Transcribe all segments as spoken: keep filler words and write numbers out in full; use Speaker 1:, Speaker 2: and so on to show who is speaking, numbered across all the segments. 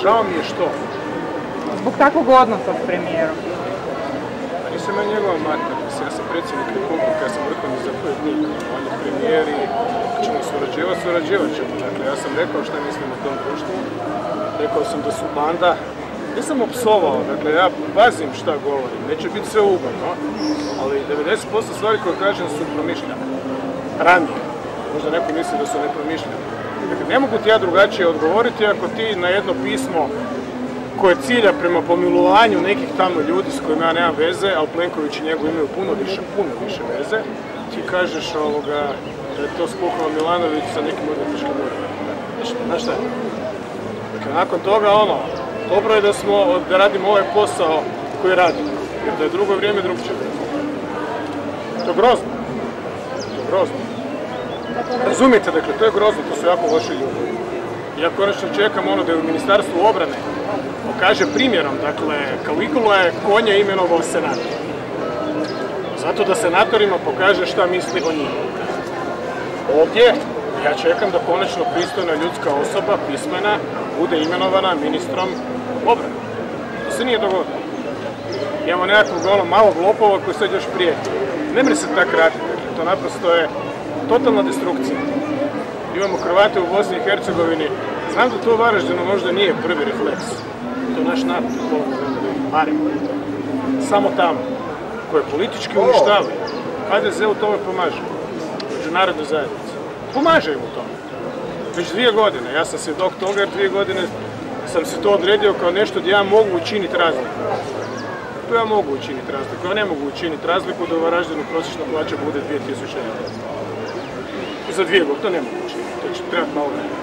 Speaker 1: žao mi je što.
Speaker 2: Zbog takvog odnosa s premijerom?
Speaker 1: Pa nisam ja njegova mater, ja sam predsjednik Republike, ja sam vrhovni zapovjednik, on je premijer i ako ćemo surađivati, surađivat ćemo. Dakle, ja sam rekao šta mislim o tom društvu, rekao sam da su banda. Nisam opsovao, dakle ja pazim šta govorim, neće biti sve ugodno, ali devedeset posto stvari koje kažem su promišljene. Ranije. Možda neko misli da su nepromišljene. Dakle, ne mogu ti ja drugačije odgovoriti ako ti na jedno pismo koje cilja prema pomilovanju nekih tamo ljudi s kojima ja nemam veze, ali Plenković i njegov imaju puno više, puno više veze, ti kažeš ovoga, da je to spukao Milanović sa nekim odvjetničkim uredom. Znaš šta je? Dakle, nakon toga ono, dobro je da smo, da radimo ovaj posao koji radimo, jer da je drugo vrijeme drugčije. To je grozno. To je grozno. Razumijete, dakle, to je grozno, to su jako loši ljudi. Ja konačno čekam ono da je u Ministarstvu obrane pokaže primjerom, dakle, Caligula je konje imenovao senator. Zato da senatorima pokaže šta misli o njima. Ovdje ja čekam da konačno pristojna ljudska osoba, pismena, bude imenovana ministrom obrane. To se nije dogodilo. Imamo nekakvog ono malog lopova koji sad još prijeti. Ne mre se tako raditi, to naprosto je totalna destrukcija. Imamo Hrvate u Bosni i Hercegovini. Znam da to u Varaždinu možda nije prvi refleks. To je naš narod, barem. Samo tamo, koje politički uništavaju. H D Z u tome pomaže. Međunarodnoj zajednici. Pomaže im u tome. Već dvije godine. Ja sam svjedok toga jer dvije godine sam se to odredio kao nešto gdje ja mogu učiniti razliku. Tu ja mogu učiniti razliku. Ja ne mogu učiniti razliku da u Varaždinu prosječna plaća bude dvije tisuće eura. Za dvije godine. To ne mogu učiniti. To će trebati malo vremena.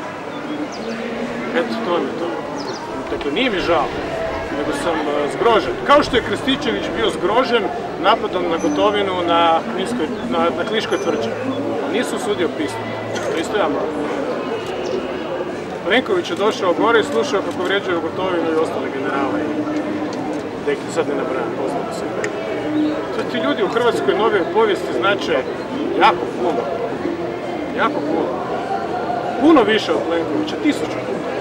Speaker 1: Eto, to je to. Dakle, nije mi žao, nego sam zgrožen. Kao što je Krstičević bio zgrožen napadom na Gotovinu na, Kninskoj, na, na Kliškoj tvrđavi. Nisu usudio pisati. To isto ja moram. Plenković je došao gore i slušao kako vrijeđaju Gotovinu i ostale generale. Neki sad ne nabrajam, poznamo se. To ti ljudi u hrvatskoj novijoj povijesti znače jako puno. Jako puno. Puno više od Plenkovića, tisuću puno.